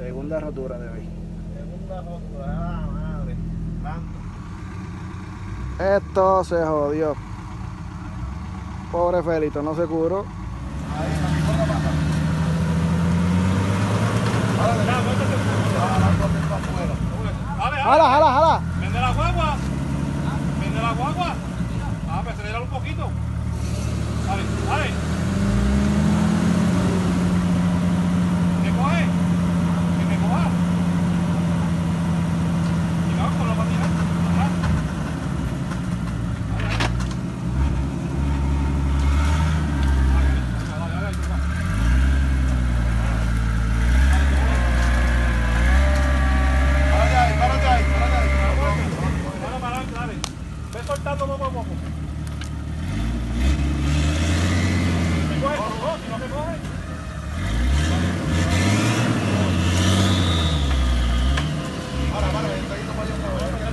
Segunda rotura de hoy. Segunda rotura, ah, madre. Tanto. Esto se jodió. Pobre Felito, no se curó. Ahí, la mejor la pasa. Jala, jala, jala. Vende la guagua. Vende la guagua. Ah, pues aceléralo un poquito. Dale, dale. ¿Me coge? ¿Que me coja? Y vamos con la patina. Ajá. Soltando poco a poco. ¿Me coge? No, si no me coge. Para, está yendo para allá otra vez.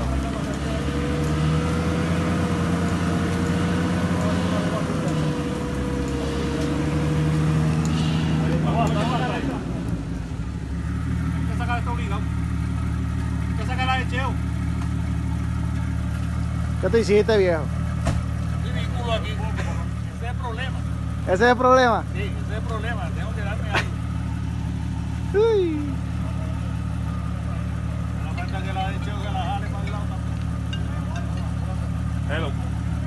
Hay que sacar esto obligado. Hay que sacar la de cheo. ¿Qué te hiciste, viejo? Sí, mi culo aquí. Ese es el problema. ¿Ese es el problema? Sí, ese es el problema. Tengo que darme algo. Uy. La falta que la de cheo que la jale para el lado también. Hello.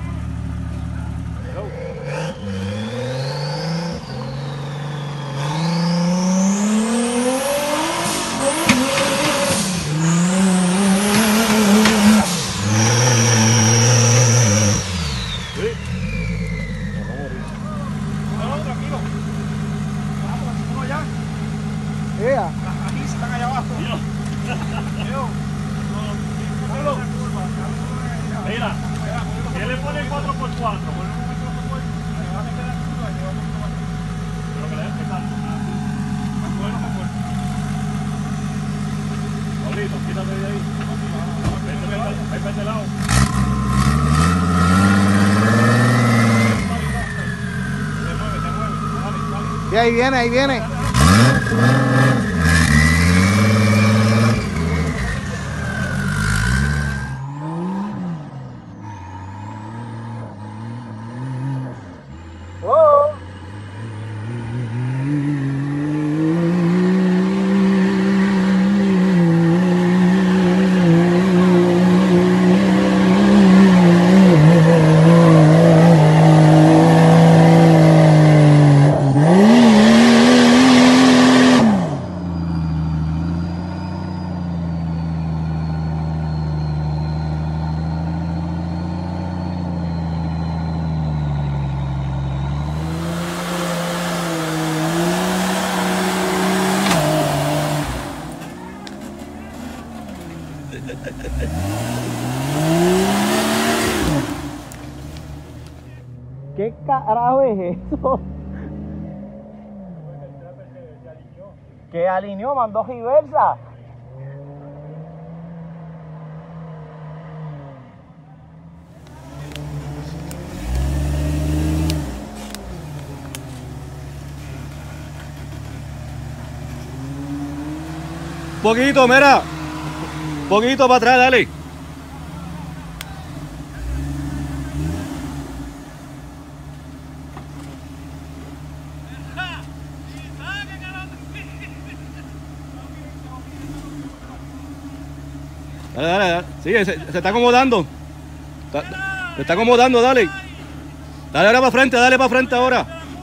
Yeah. Aquí están allá abajo. Mira, ¿qué le pone 4x4? Pero que le den pesar. Pablito, quítate de ahí. Vete para este lado. Se mueve. Dale. Y ahí viene, ahí viene. Oh. ¿Qué carajo es eso? Que alineó, mandó reversa. Poquito, mira. Poquito para atrás, dale. Dale. Sigue, se está acomodando. Se está acomodando, dale. Dale ahora para frente ahora.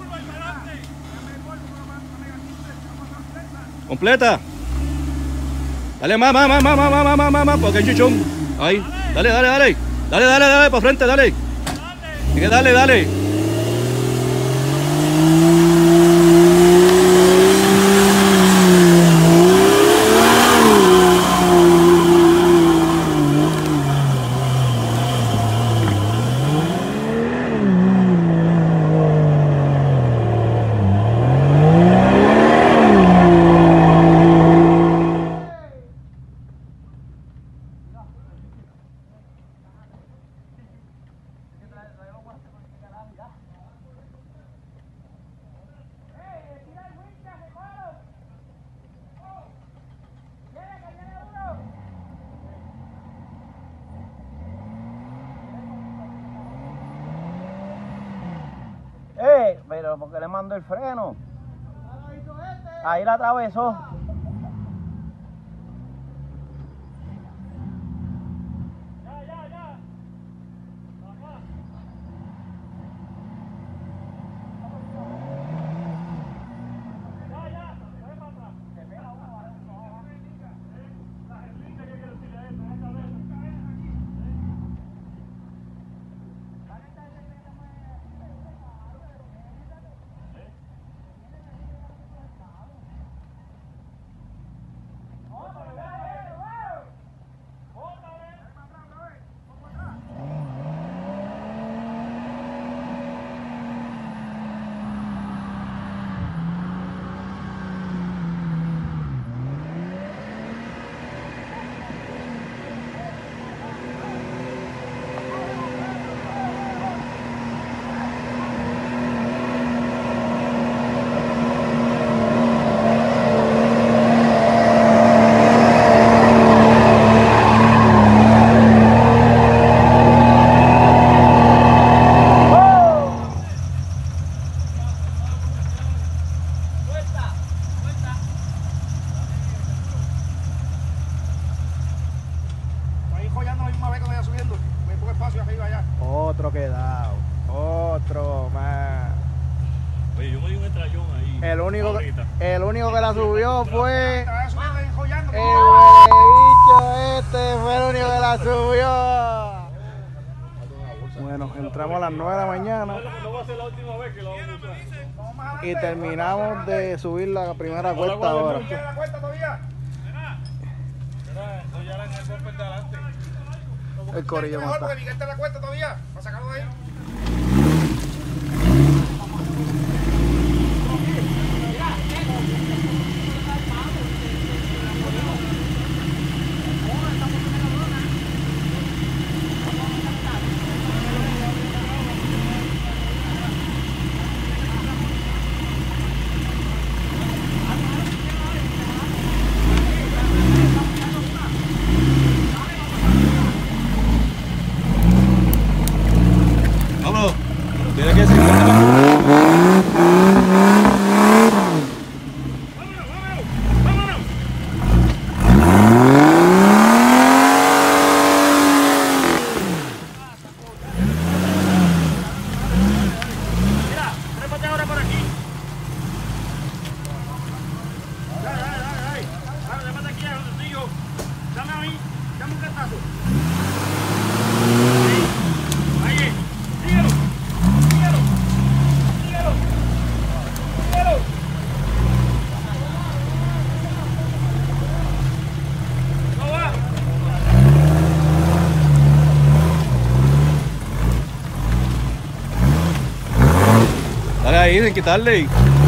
Completa. Dale más, porque hay chichón. Ahí. Dale. Dale, para frente, dale. Sigue, dale. pero ¿por qué le mandó el freno? Ahí la atravesó. Otro quedado, otro más. Oye, yo me di un estrellón ahí. El único que la subió fue el bicho este, fue el único que la subió. Bueno, entramos a las 9 de la mañana No va a ser la última vez que lo vamos a usar. y terminamos de subir la primera cuesta ahora. ¿Quieres la cuesta todavía? El corillo no Mejor está. porque Miguel te la cuesta todavía. Para sacarlo de ahí. Vámonos. Tiene que ser. Dale ahí, sin quitarle.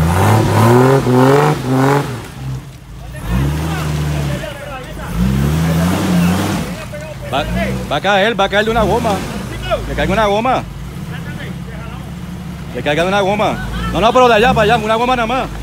Va a caer de una goma. Le caiga una goma. Le caiga de una goma. No, pero de allá para allá, una goma nada más.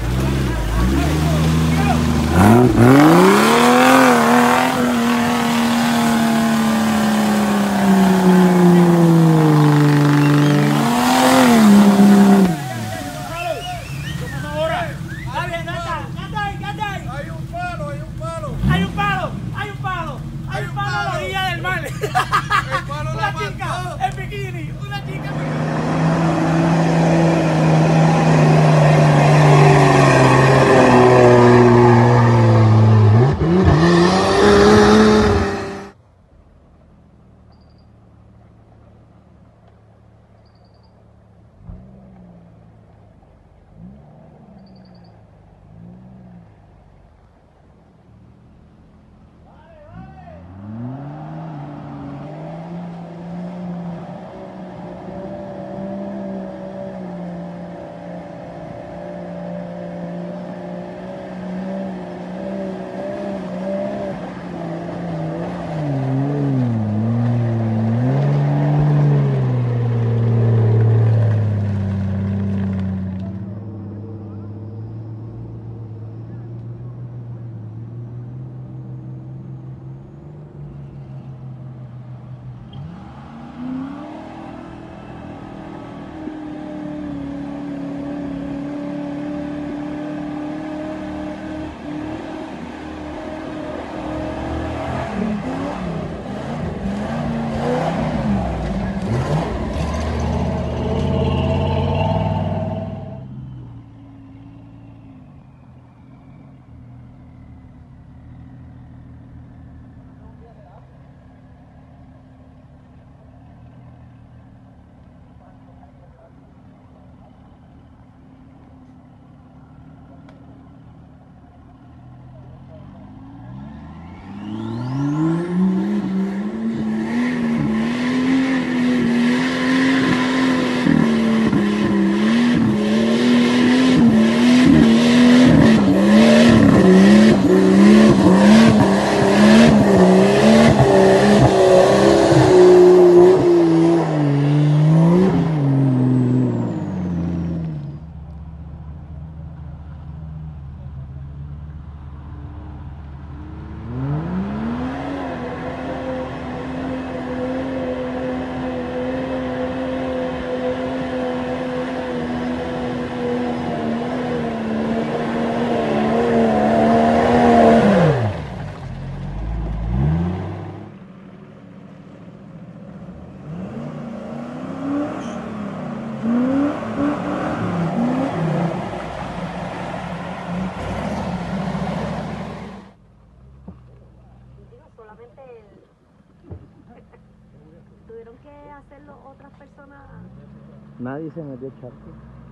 otras personas Nadie se metió el charco.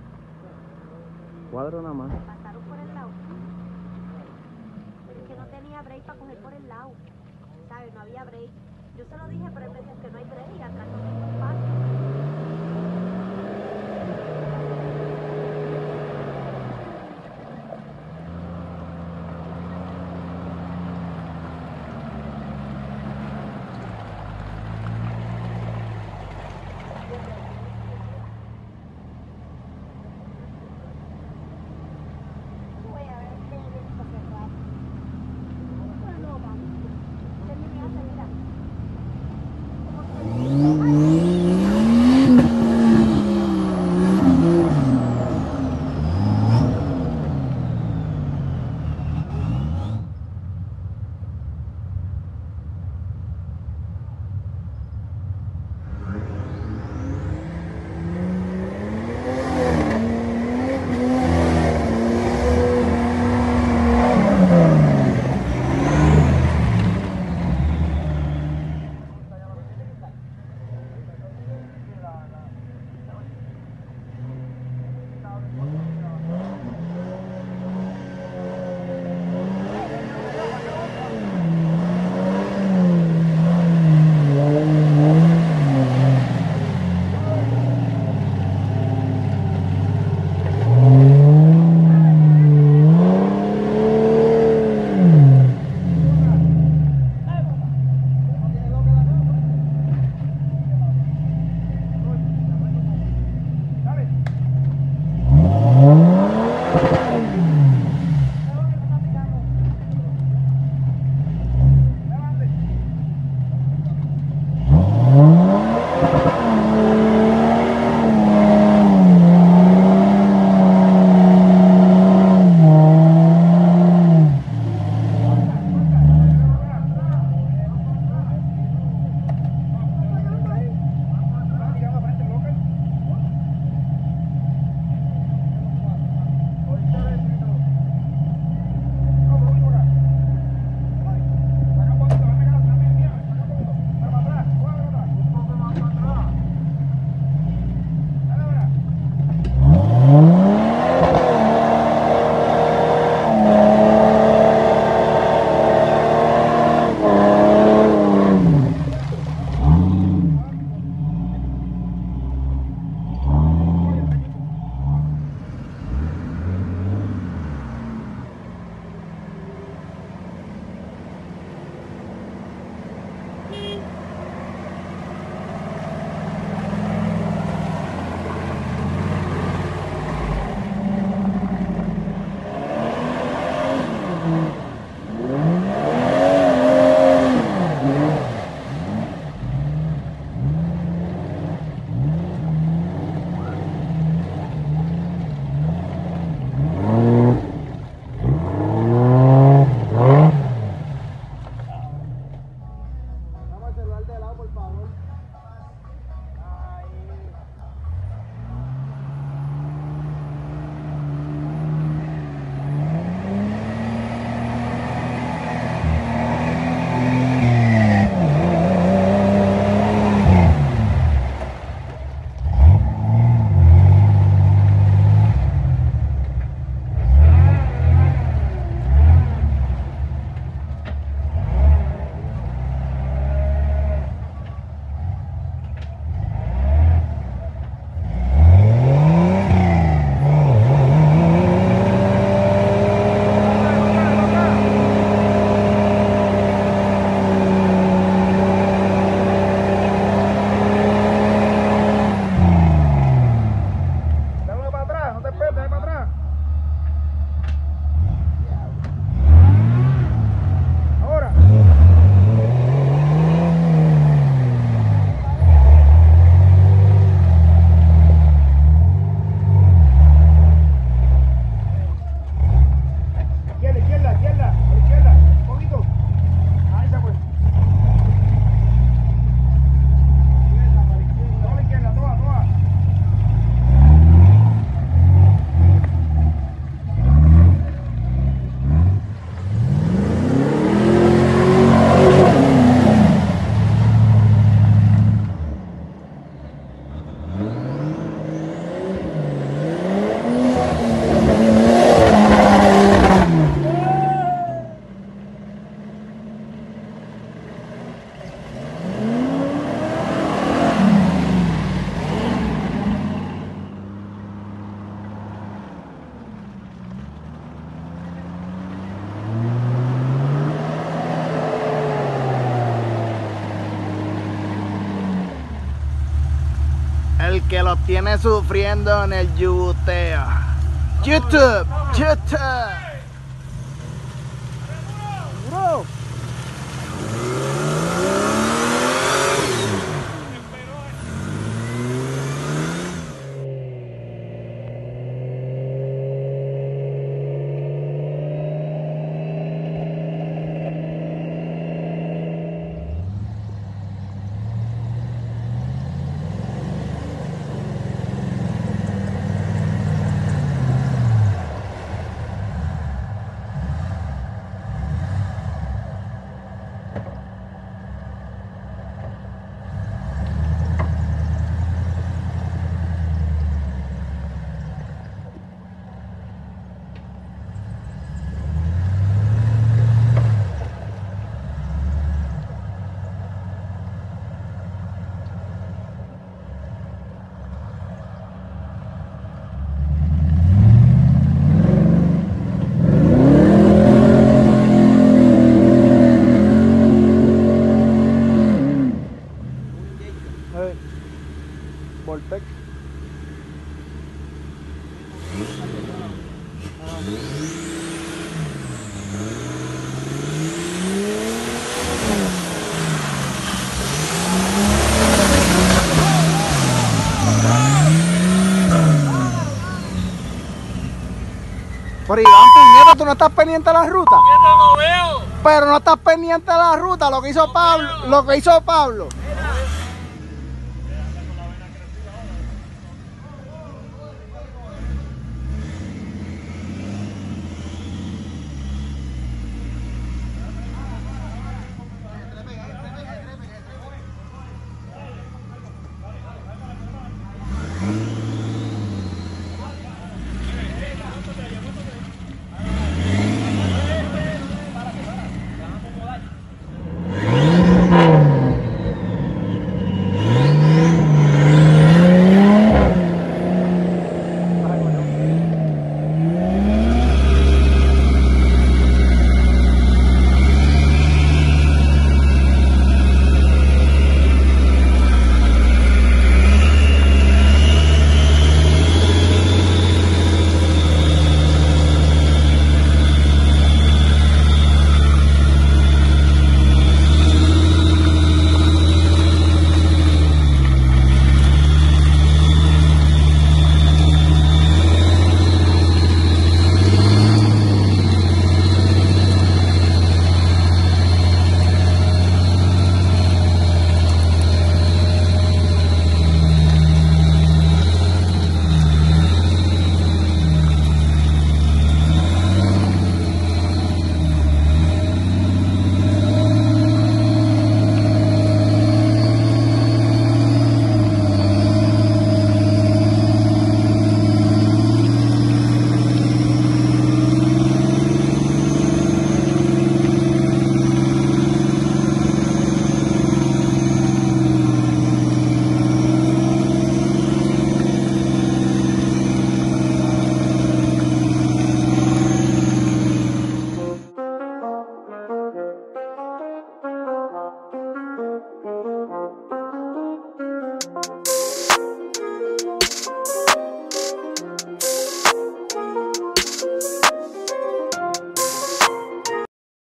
Cuadro nada más. pasaron por el lado. Pero es que no tenía break para coger por el lado. ¿Sabes? No había break. Yo se lo dije, pero él me dijo que no hay break y atrás no tengo espacio. Voy a ver qué viene para cerrar. Bueno, vamos. Esta es mi casa, mira. Como que que los tiene sufriendo en el yubuteo. YouTube, YouTube. Bro. Voltec. Pero Iván, puñeta, tú no estás pendiente de la ruta. No veo. Pero no estás pendiente de la ruta, lo que hizo Pablo,